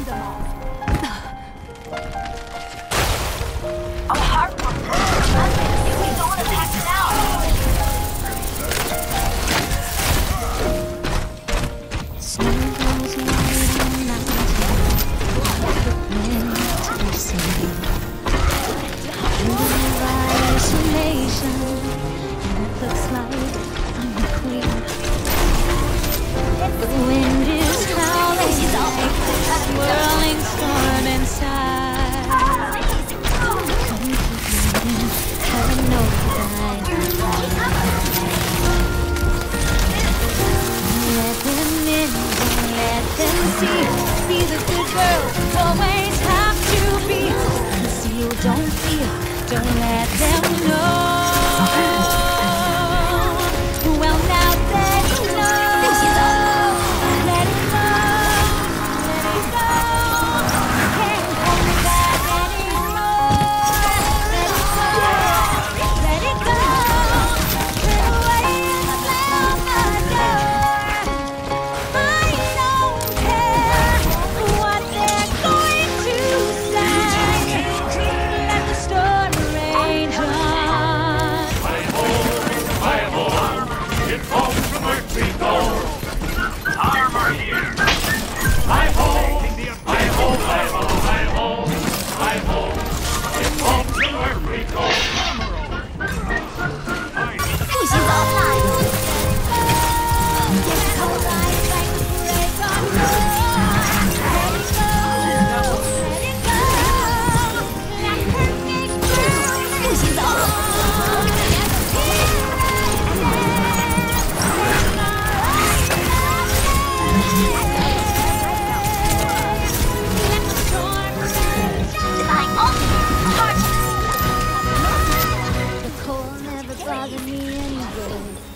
them all. I'm heartbroken. If we don't attack now. Snowfalls white on mountain, winter sea. Living by isolation, and it looks like I'm the queen. The wind is howling like a swirling storm inside. Complicating, heaven knows I let them in, don't let them see. Be the good girl, always have to be. Conceal, don't feel, don't let them know. Well, now they know. Let it go, let it go. Can't hold me back anymore. Let it go, let it go. Turn away and slam the door. I don't care what they're going to say. Let the storm rage on. It falls from earth we go. Armor here. Hi ho, hi ho, hi ho, hi ho, hi ho. It falls from earth we go. Cuzi's offline. Yes, how I like to break on you. Let it go, let it go. Let her make you. Cuzi's offline. Divine ultimate. Hard. The cold never bothered me anyway.